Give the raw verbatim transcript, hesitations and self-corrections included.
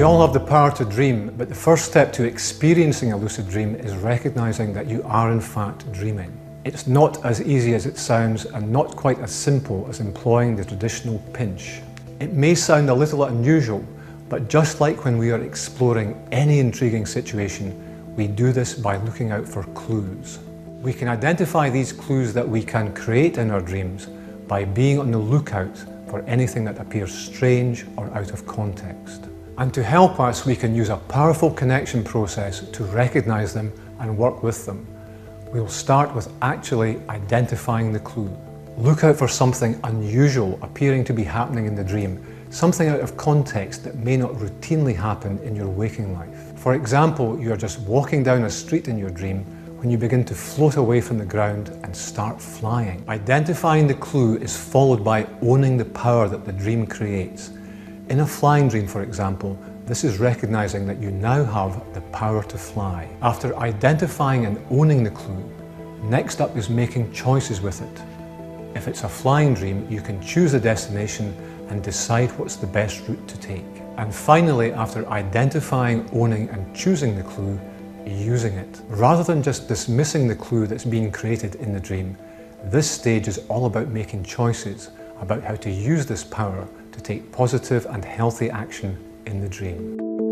We all have the power to dream, but the first step to experiencing a lucid dream is recognizing that you are in fact dreaming. It's not as easy as it sounds and not quite as simple as employing the traditional pinch. It may sound a little unusual, but just like when we are exploring any intriguing situation, we do this by looking out for clues. We can identify these clues that we can create in our dreams by being on the lookout for anything that appears strange or out of context. And to help us, we can use a powerful connection process to recognize them and work with them. We'll start with actually identifying the clue. Look out for something unusual appearing to be happening in the dream, something out of context that may not routinely happen in your waking life. For example, you are just walking down a street in your dream when you begin to float away from the ground and start flying. Identifying the clue is followed by owning the power that the dream creates. In a flying dream, for example, this is recognizing that you now have the power to fly. After identifying and owning the clue, next up is making choices with it. If it's a flying dream, you can choose a destination and decide what's the best route to take. And finally, after identifying, owning and choosing the clue, using it. Rather than just dismissing the clue that's being created in the dream, this stage is all about making choices about how to use this power to take positive and healthy action in the dream.